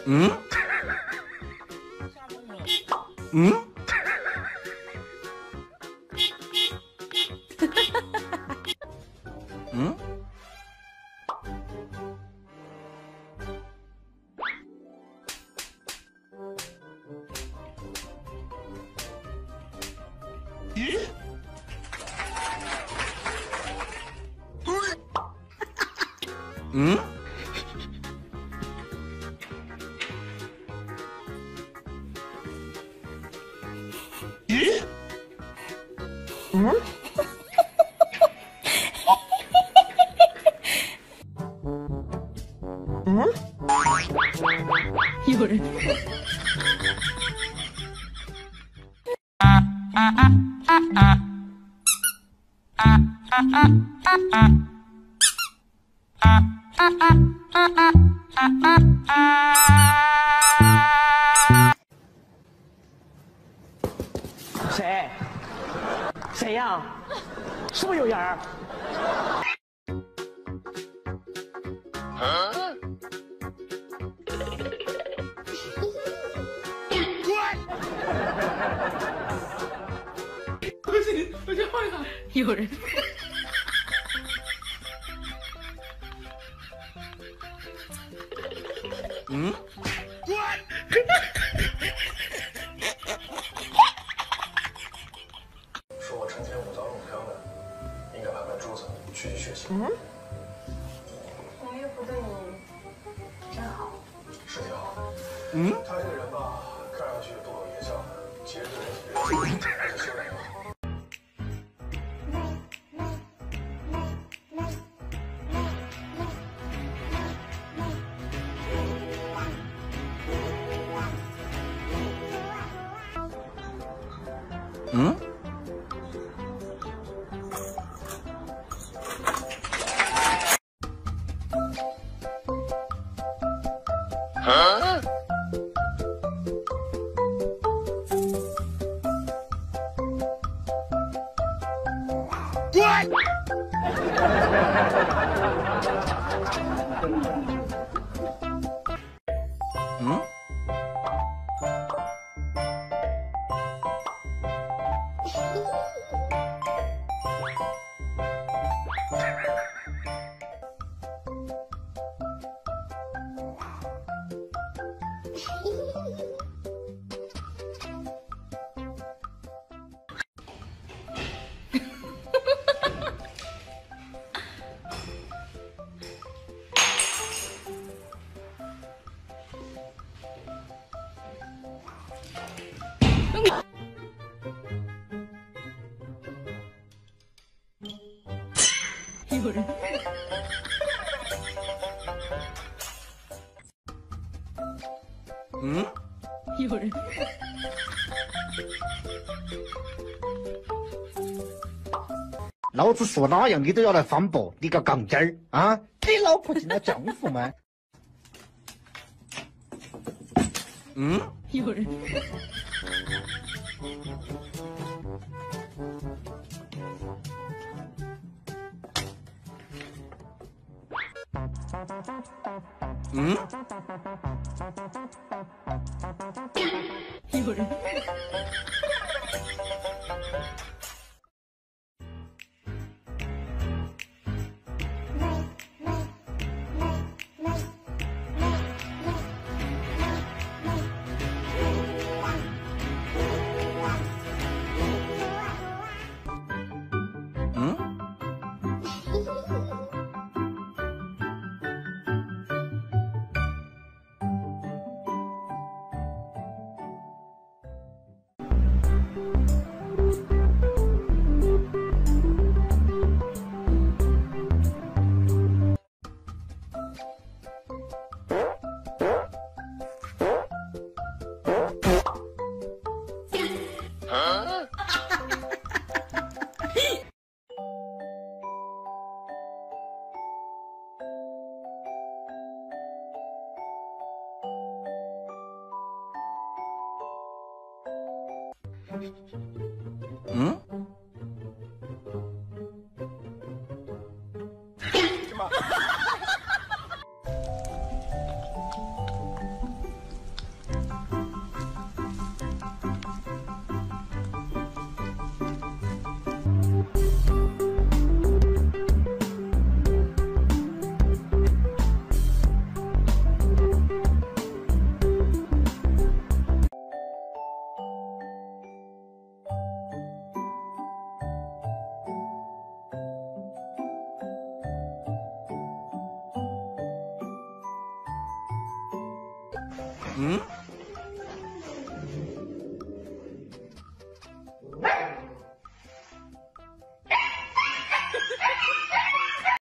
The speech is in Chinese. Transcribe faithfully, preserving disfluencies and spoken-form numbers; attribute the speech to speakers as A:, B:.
A: 嗯嗯。嗯。咦？嗯？咦？嗯？嗯？
B: 有人。
C: 谁？谁呀？是不是有人儿？
A: 啊？
B: 不行，我先换一下。有人。
A: 嗯？
D: 说我成天舞刀弄枪的，应该拍拍桌子，去去血腥。
C: 嗯？
E: 我岳父对你真好，
D: 是挺好。
A: 嗯？
D: 他这个人吧，看上去不苟言笑的，其实对人挺而且修养也好。
A: 嗯？啊？滚！嗯？
B: 有人。
A: 嗯？
B: 有人。
F: 老子说哪样你都要来反驳，你个杠精儿啊！你老婆进了丈夫吗？
A: 嗯？
B: 有人。
A: 嗯？
B: 有人。
A: 嗯？啊？嗯？ 嗯。